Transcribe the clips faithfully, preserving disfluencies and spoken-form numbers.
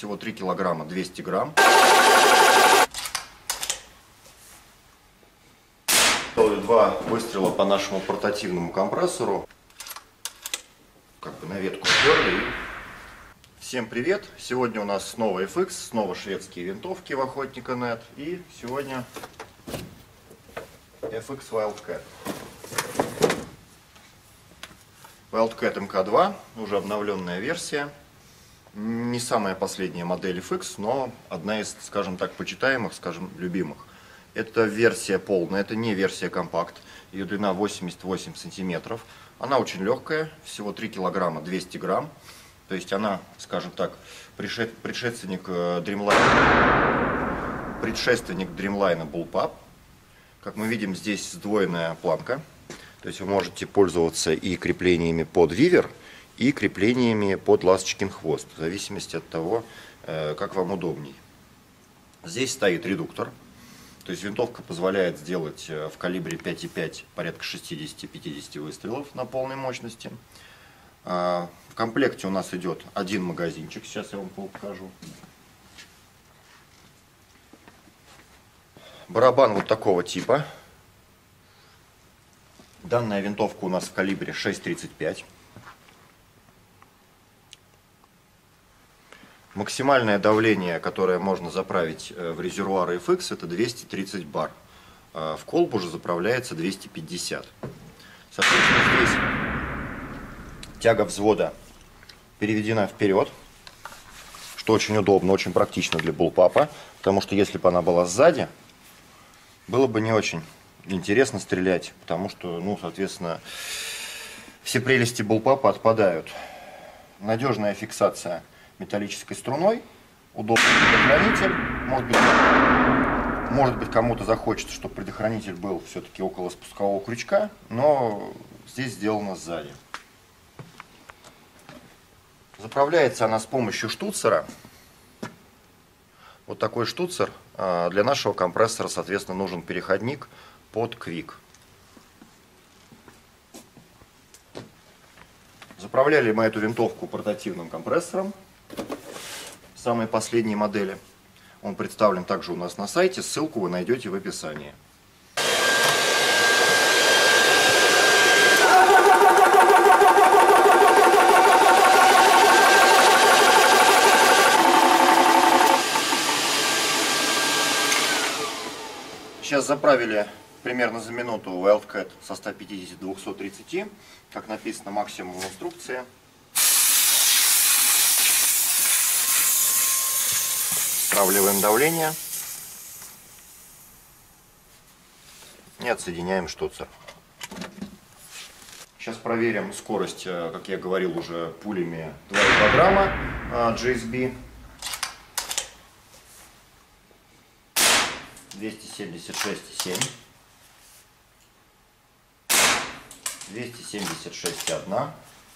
всего три килограмма двести грамм. Сделали два выстрела по нашему портативному компрессору. Как бы на ветку сперли. Всем привет! Сегодня у нас снова эф икс, снова шведские винтовки в Охотника точка нет. И сегодня эф икс Wildcat. Wildcat эм ка два, уже обновленная версия. Не самая последняя модель эф икс, но одна из, скажем так, почитаемых, скажем, любимых. Это версия полная, это не версия компакт. Ее длина восемьдесят восемь сантиметров. Она очень легкая, всего три килограмма двести грамм. То есть она, скажем так, предшественник Dreamline, предшественник Dreamline Bullpup. Как мы видим, здесь сдвоенная планка. То есть вы можете пользоваться и креплениями под вивер, и креплениями под ласточкин хвост, в зависимости от того, как вам удобней. Здесь стоит редуктор. То есть винтовка позволяет сделать в калибре пять и пять порядка шестидесяти-пятидесяти выстрелов на полной мощности. В комплекте у нас идет один магазинчик, сейчас я вам покажу. Барабан вот такого типа. Данная винтовка у нас в калибре шесть тридцать пять. Максимальное давление, которое можно заправить в резервуар эф икс, это двести тридцать бар. В колбу же заправляется двести пятьдесят. Соответственно, здесь тяга взвода переведена вперед, что очень удобно, очень практично для буллпапа, потому что если бы она была сзади, было бы не очень интересно стрелять, потому что, ну, соответственно, все прелести буллпапа отпадают. Надежная фиксация металлической струной, удобный предохранитель. Может быть, может быть кому-то захочется, чтобы предохранитель был все-таки около спускового крючка, но здесь сделано сзади. Заправляется она с помощью штуцера. Вот такой штуцер. Для нашего компрессора, соответственно, нужен переходник под квик. Заправляли мы эту винтовку портативным компрессором самой последней модели. Он представлен также у нас на сайте, ссылку вы найдете в описании. Сейчас заправили примерно за минуту Wildcat со ста пятидесяти до двухсот тридцати, как написано максимум в инструкции. Стравливаем давление и отсоединяем штуцер. Сейчас проверим скорость, как я говорил, уже пулями два и два грамма джей эс би. двести семьдесят шесть и семь. двести семьдесят шесть и одна.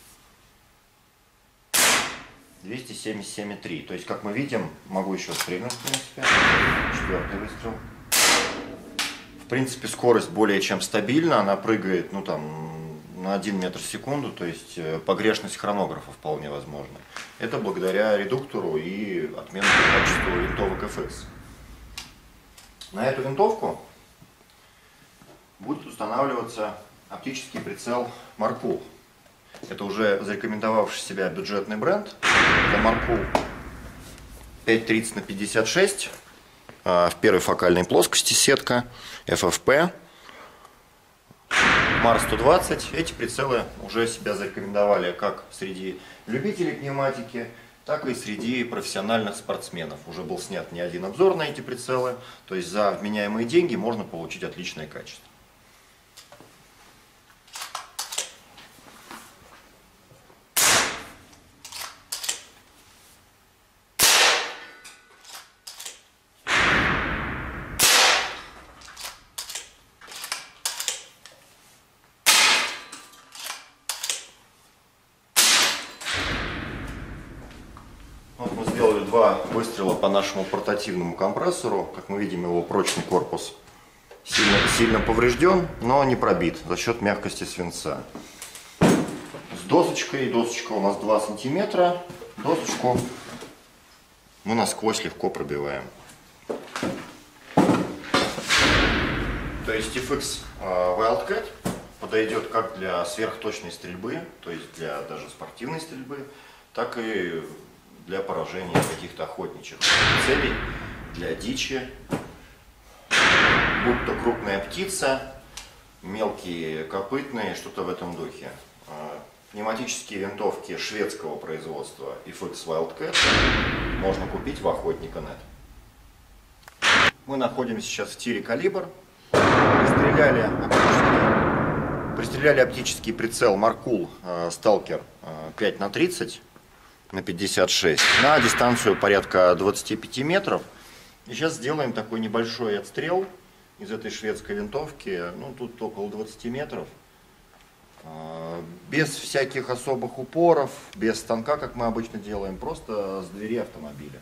двести семьдесят семь и три. То есть, как мы видим, могу еще стрельнуть, в принципе. Четвертый выстрел. В принципе, скорость более чем стабильна. Она прыгает, ну, там, на один метр в секунду. То есть, погрешность хронографа вполне возможна. Это благодаря редуктору и отменному качеству винтовок эф икс. На эту винтовку будет устанавливаться оптический прицел Markul. Это уже зарекомендовавший себя бюджетный бренд. Это Markul пять тридцать на пятьдесят шесть. В первой фокальной плоскости сетка. эф эф пи. мар сто двадцать. Эти прицелы уже себя зарекомендовали как среди любителей пневматики, так и среди профессиональных спортсменов. Уже был снят не один обзор на эти прицелы. То есть за вменяемые деньги можно получить отличное качество. Вот мы сделали два выстрела по нашему портативному компрессору. Как мы видим, его прочный корпус сильно, сильно поврежден, но не пробит за счет мягкости свинца. С досочкой, досочка у нас два сантиметра. Досочку мы насквозь легко пробиваем. То есть эф икс Wildcat подойдет как для сверхточной стрельбы, то есть для даже спортивной стрельбы, так и для поражения каких-то охотничьих целей, для дичи, будь то крупная птица, мелкие копытные, что-то в этом духе. Пневматические винтовки шведского производства эф икс Wildcat можно купить в охотника точка нет. Мы находимся сейчас в тире «Калибр». Пристреляли оптический, пристреляли оптический прицел Маркул Сталкер пять на тридцать на пятьдесят шесть на дистанцию порядка двадцати пяти метров. И сейчас сделаем такой небольшой отстрел из этой шведской винтовки. Ну, тут около двадцати метров. Без всяких особых упоров, без станка, как мы обычно делаем, просто с двери автомобиля.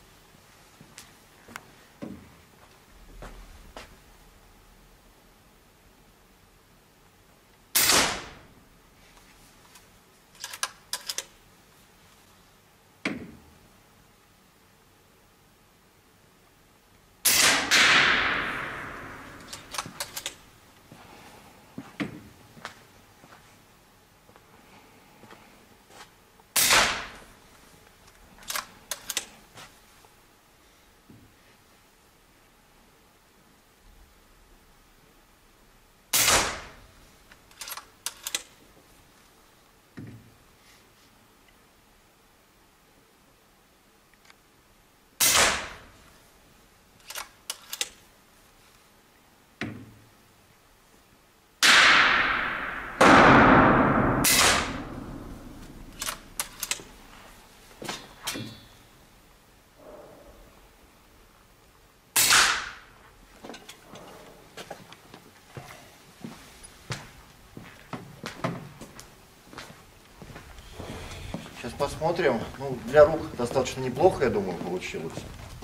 Сейчас посмотрим. Ну, для рук достаточно неплохо, я думаю, получилось.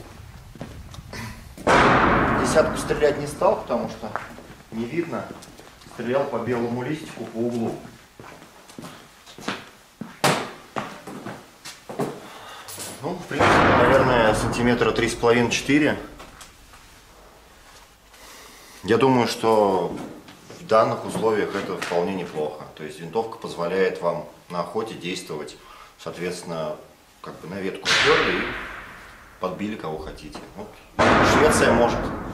Десятку стрелять не стал, потому что не видно. Стрелял по белому листику по углу. Ну, в принципе, наверное, сантиметра три с половиной — четыре. Я думаю, что в данных условиях это вполне неплохо. То есть винтовка позволяет вам на охоте действовать, соответственно, как бы на ветку сперли и подбили кого хотите. Вот. Швеция может